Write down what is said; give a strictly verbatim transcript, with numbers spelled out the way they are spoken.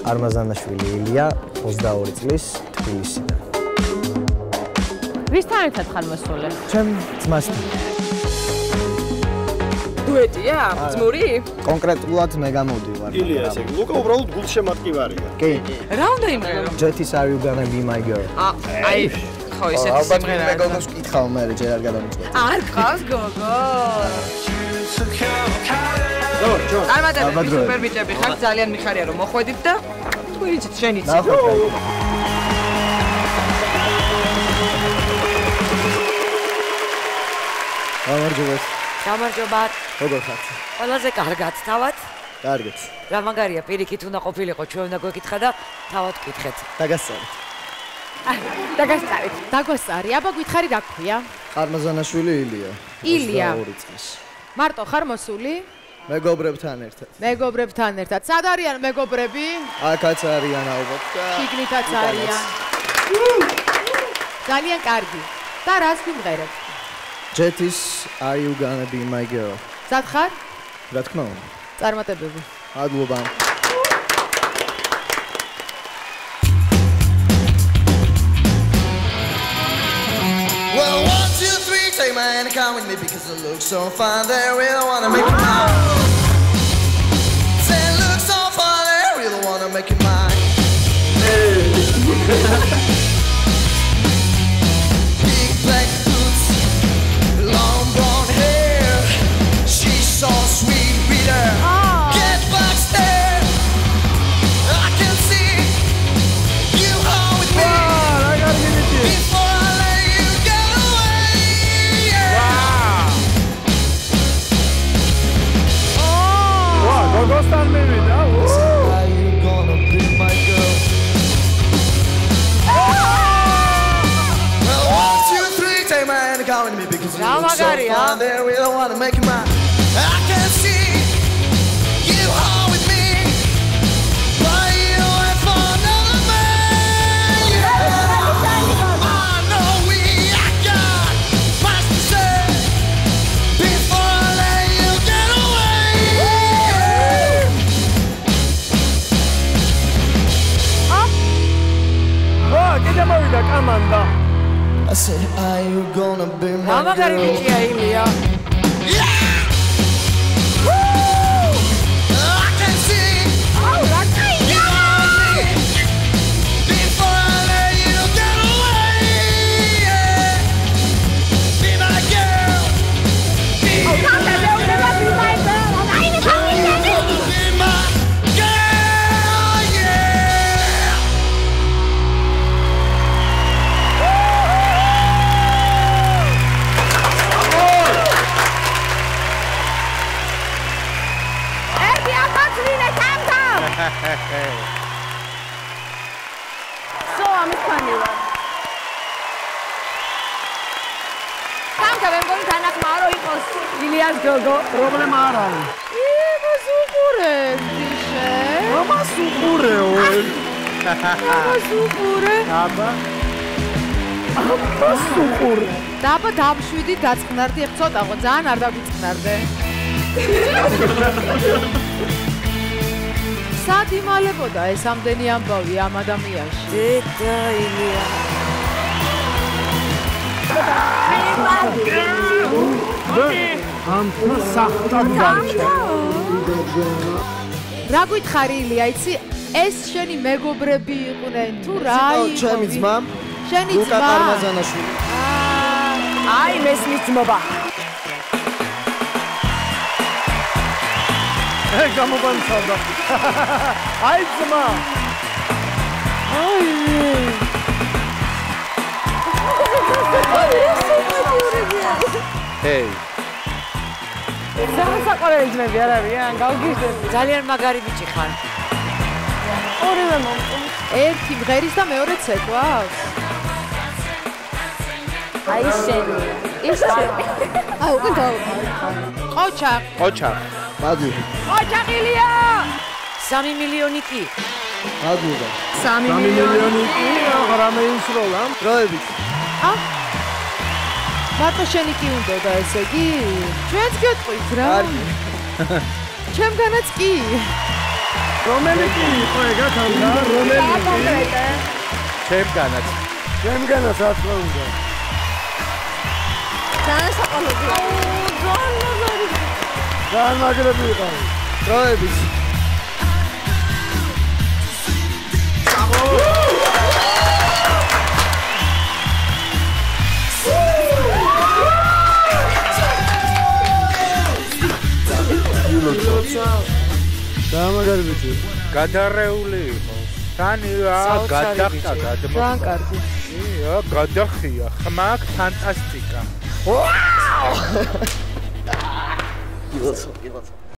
არმაზანაშვილი ილია, ოცდაორი წლის, თბილისიდან. ვისთან ერთად ხარ მოსული? ჩემ ძმასთან. დუეტია? ძმური? კონკრეტულად მე გამოვდივარ. ილია, ესე იგი, ლუკა უბრალოდ გულშემატკივარია. კი. რა უნდა იმღერო? Jetis are you gonna be my girl? აი, ხო, ესეთი სიმღერა. მე გოგოს ვკითხავ, მე ჯერ არ გადამიწყვეტ. არ ყავს გოგო. წარმატებები, სუპერ ბიჭები ხართ, ძალიან მიხარია რომ მოხვედით და თუ იცით, შენ იცით. გამარჯობა. გამარჯობა. როგორ ხართ? ყველაზე კარგად, თავად? კარგით. რა მაგარია, პირიქით უნდა ყოფილიყო, ჩვენ უნდა გვეკითხა და თავად ვკითხეთ. დაგასწარეთ. დაგასწარეთ. დაგვასწარი, აბა გითხარი რა ქვია? არმაზანაშვილი ილია. ილია. ოცდაორი წლის. მარტო ხარ მოსული? მეგობრებთან ერთად. მეგობრებთან ერთად. სად არიან მეგობრები? აქაც არიან ალბათ და შიგნითაც არიან. ძალიან კარგი. და რას გვიმღერებ? Jetis are you gonna be my girl? სად ხარ? რა თქმა უნდა. წარმატებები. მადლობა. Well, one, two, three, take my hand and come with me because it looks so fine. They really wanna make it mine. Say it looks so fine, they really wanna make it mine. Big black boots, long blonde hair. She's so sweet with her. Get backstage. I can see you home with me. Before I let you get away. Yeah. Wow. Wow, გოგოსთან მივიდა. Are you gonna be my girl? Well, one, two, three, take my hand and come with me because you look so fine. They really wanna make it mine. I can see you home with me, but you went for another man. Yeah. I know we I got much to say before I let you get away. ვა, კიდე მოვიდა კამანდა. I said, are you gonna be my რა მაგარი girl? ბიჭია ილია. I can see you on me before I let you get away. Yeah. Be my girl. Be my girl. Be my girl. Yeah. So, ამის ფანი ვარ. სამკა მე მგონი თანახმაა რომ იყოს ილიას გოგო. პრობლემა არ არის. იმას უყურებ, დიშე. ამას უყურეო. ამას უყურე. აბა. ამას უყურე. და აბა დავშვიდი, დაწყნარდი, ეხ ცოტა ხო, ძალიან არ დაგვიწყნარდე. სად იმალებოდა ეს ამდენი ამბავი ამ ადამიანში? დედა ილია. ამ სახტად გარჩა. რა გითხარი ილია, იცი? ეს შენი მეგობრები იყვნენ თუ რა იყო? ჩემი ძმა. შენი ლუკა ძმა. არმაზანაშვილი. აი, მესმის ძმობა. ე გამოგანცავდა. აი ძმა. აი. ჰეი. სამსაყოლელი ძმები არ არიან, გავგიჟდები. ძალიან მაგარი ბიჭი ხარ. ორივე მომწონს. ერთი მღერის და მეორე ცეკვა აქვს. აი შენი. ის შენი. აუ, უკვე გავა. ყოჩა. ყოჩა. მადლობა. ყოჩაღილია. სამი მილიონი კი. მადლობა. სამი სამი მილიონი კი რამე ისროლა. დროებით. ა? მარტო შენი კი უნდა ესე იგი? ჩვენც გეტყვით რა. ჩემგანაც კი. რომელი კი იყო ეგა თამთა? რომელი კი? ჩემგანაც. ჩემგანაც რა თქმა უნდა. ძალიან საყოველია. ძალიან მაგრები იყავი. დროების. დამაგარი ბიჭი. გადარეული იყო. თან გადახტა გადმო. ძალიან კარგი. ია, გადახია. ხმაკ ფანტასტიკა. Gilson, Gilson.